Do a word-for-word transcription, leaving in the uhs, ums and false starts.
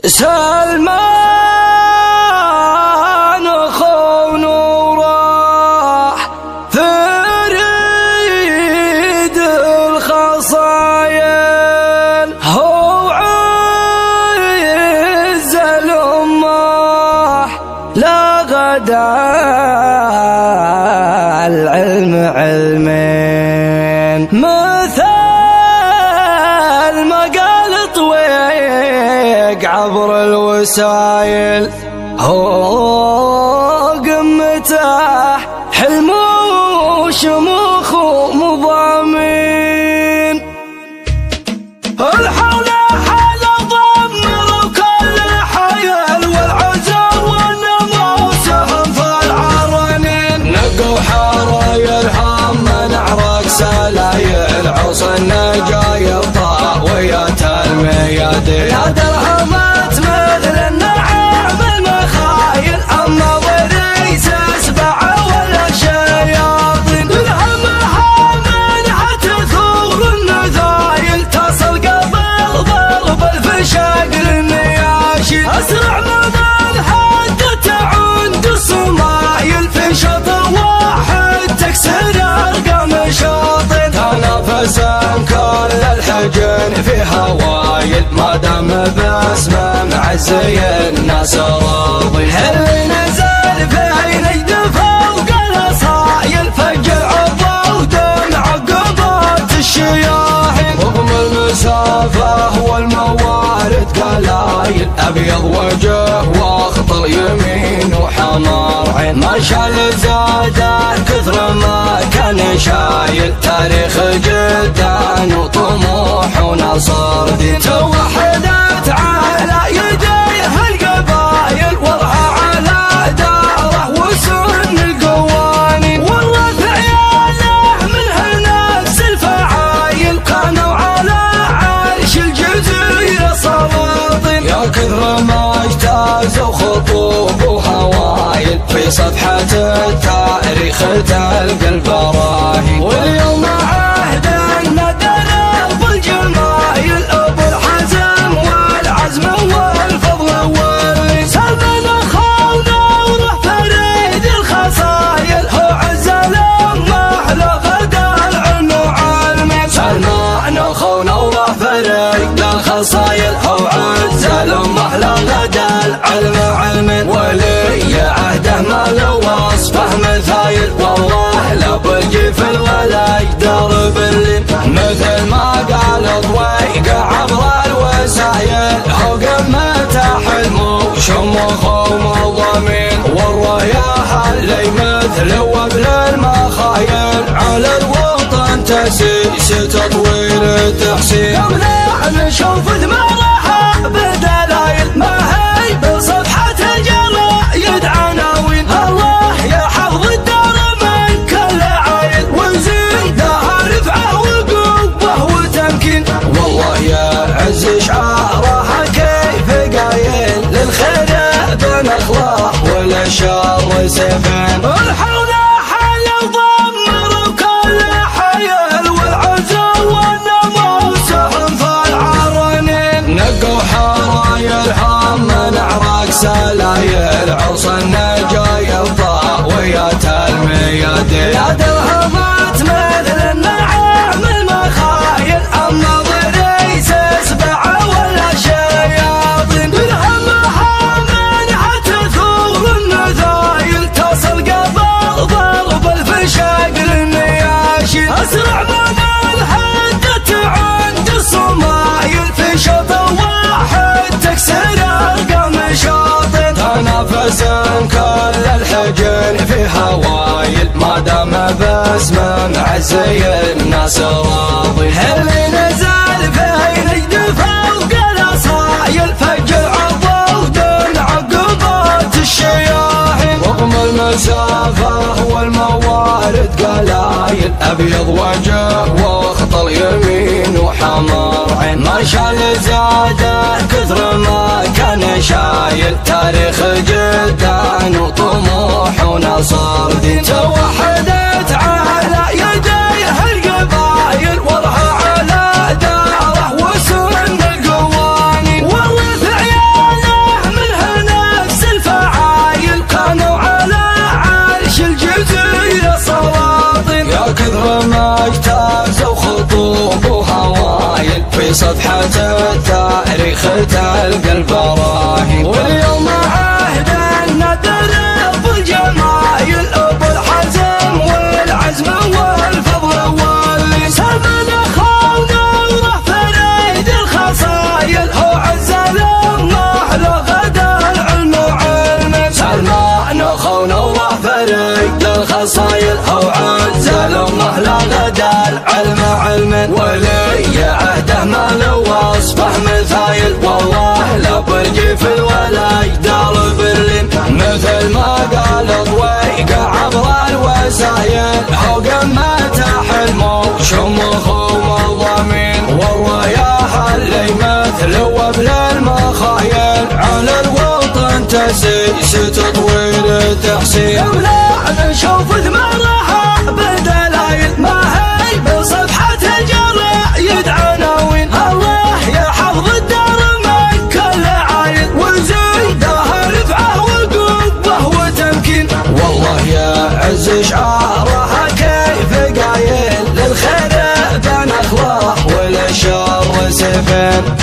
سلمان خون وراح فريد الخصايل هو عز الأمة لا غدا العلم علمين مثل ما قال طويق عبر الوسايل هو قمته حلم وشموخ ومضامين الحول حال ضمر وكل حيل والعزم والنموس هم في العرنين نقوا حرايلهم من عرق سلايل عصا النجايل طاوية الميادين يا درهمات مثل النعام المخايل اما ضريس اسبع ولا شياطين درهمها منها تثور النذايل تصل قبل ضرب الفشاق للنياشين اسرع من الحد تعند الصمايل في شط واحد تكسر ارقام شاطين تنافسا كل الحجن في هوايل ما دام باسمه معزي الناس راضي اللي نزل في نجد فوق الاصايل فجر عضه ودم عقبات الشياحين رغم المسافه والموارد قلايل ابيض وجه واخطر يمين وحمار عين ما شال زاده كثر ما كان شايل تاريخ جدان وطموح ونصر دين توحدت على يديه القبايل وضعها على داره وسن القوانين والله في عياله منها نفس الفعايل كانوا على عرش الجزيرة سلاطين يا كثر ما اجتازوا خطوب وهوايل في صفحة التاريخ تلقى البراهين واليوم عهد الندر بالجمايل ابو الحزم والعزم والفضل والسلمان خون وراح فريد الخصايل هو عز الامه لا غدا العلم وعلمين سلمان خون وراح فريد الخصايل هو عز الامه لا غدا العلم وعلمين ولي عهده ما له وصفه مثايل والله لا بالجفل ولا يقدر باللين مثل ما قال ضويق عبر الوسايل هو قمته حلم وشموخ ومضامين والرياح اللي مثل وابن المخايل على الوطن تسيس تطويل التحسين قبل نشوف ثمارها بدلايل ما هي بصفحة الجرايد عناوين الله يا حفظ الدار من كل عايل وزيدها رفعه وقوه وتمكين والله يا عز شعارها كيف قايل للخير بنخلق وللشر سيفين الحول حل ضمر وكل حيل والعزو والناموس هم في العرنين نقوا حرايلهم من عراق سلايل عصا النجايل طاوية الميادين يا درهمات مثل النعام المخايل اما ضريس اسبع ولا شياطين درهمها منها تثور النذايل تصل قبل ضرب الفشاق للنياشين اسرع من الحد تعند الصمايل في شط واحد تكسر ارقام شاطين تنافسا كل الحجن في هوايل ما دام باسمه معزي الناس راضي اللي نزل في نجد فوق الاصايل فجر عضه ودم عقبات الشياحين رغم المسافه والموارد قلايل ابيض وجه واخطر يمين وحمار عين ما شال زاده كثر ما كان شايل تاريخ جدان وطموح ونصر دين توحدت على يديه القبايل وضعها على داره وسن القوانين والله في عياله في صفحة التاريخ تلقى البراهين. واليوم عهد ندرب بالجمايل وبالحزم والعزم والفضل واللسان. خونا فريد الخصايل هو عز الأمة لغدا العلم وعلم. سلمان خونا فريد الخصايل هو عز الأمة لغدا العلم علم. ولي عهده ما له وصفه مثايل، والله لا برجي في الولاي دار برلين. مثل ما قال ضويق عبر الوسايل هو قمة حلمه شمخ ومضامين. والرياح اللي مثل وابل المخايل على الوطن تسيس تطوير تحسين. يمنع نشوف ثمارها بالدلايل ما هي بصفحة الجرع يدعناوين. الله يحفظ الدار من كل عايل وزيدها رفعه وقوه وتمكين. والله يا عز شعارها كيف قايل للخير بنخله وللشر سفين.